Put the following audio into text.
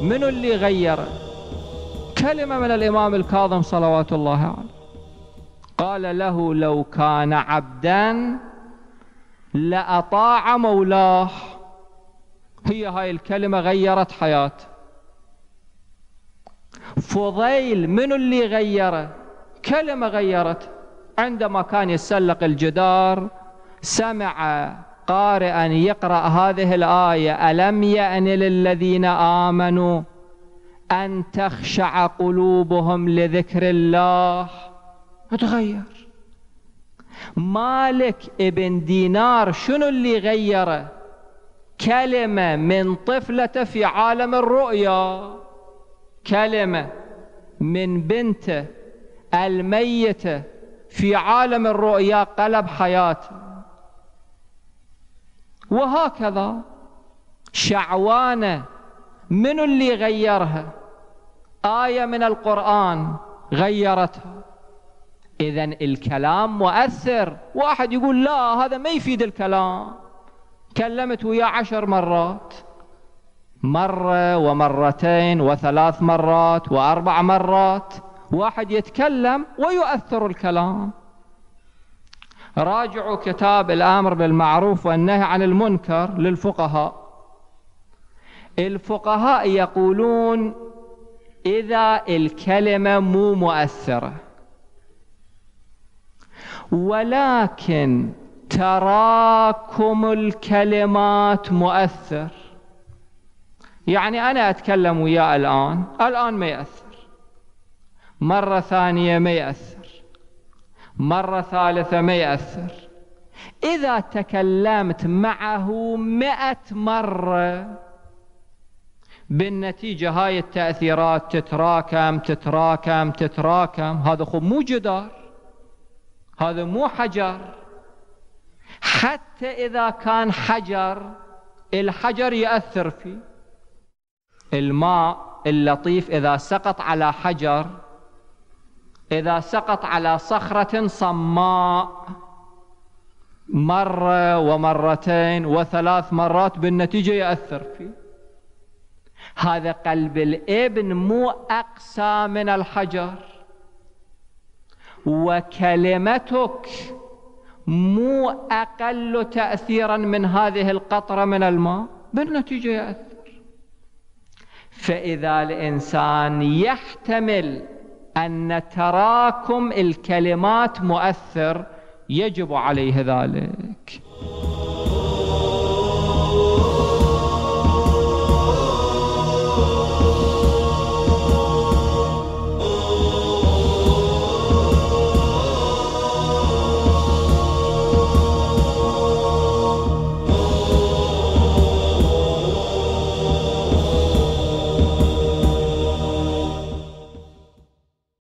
منو اللي غيره؟ كلمة من الإمام الكاظم صلوات الله عليه، قال له: لو كان عبدا لأطاع مولاه. هي هاي الكلمة غيرت حياته. فضيل منو اللي غيره؟ كلمة غيرته. عندما كان يتسلق الجدار سمع قارئا يقرأ هذه الآية: ألم يأن للذين آمنوا أن تخشع قلوبهم لذكر الله. تغير. مالك ابن دينار شنو اللي غيره؟ كلمة من طفلته في عالم الرؤيا، كلمة من بنته الميتة في عالم الرؤيا قلب حياته. وهكذا شعوانة منو اللي غيرها؟ آية من القرآن غيرتها. إذن الكلام مؤثر. واحد يقول: لا، هذا ما يفيد الكلام. كلمت وياه 10 مرات، مرة ومرتين وثلاث مرات و4 مرات، واحد يتكلم ويؤثر الكلام. راجعوا كتاب الأمر بالمعروف والنهي عن المنكر للفقهاء. الفقهاء يقولون: إذا الكلمة مو مؤثرة ولكن تراكم الكلمات مؤثر، يعني أنا أتكلم وياه الآن ما يأثر، مرة ثانية ما يأثر، مرة ثالثة ما يأثر. إذا تكلمت معه 100 مرة، بالنتيجة هاي التأثيرات تتراكم تتراكم تتراكم. هذا خب مو جدار، هذا مو حجر. حتى إذا كان حجر، الحجر يأثر فيه. الماء اللطيف إذا سقط على حجر، إذا سقط على صخرة صماء مرة ومرتين وثلاث مرات، بالنتيجة يأثر فيه. هذا قلب الابن مو أقسى من الحجر، وكلمتك مو أقل تأثيرا من هذه القطرة من الماء، بالنتيجة يأثر. فإذا الإنسان يحتمل أن تراكم الكلمات مؤثر، يجب عليه ذلك.